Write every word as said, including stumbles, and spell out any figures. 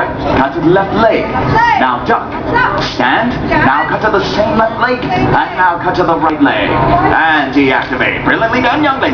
right. Cut to the left leg. Now jump. Stand. Now cut to the same left leg. And now cut to the right leg. And deactivate. Brilliantly done, youngling.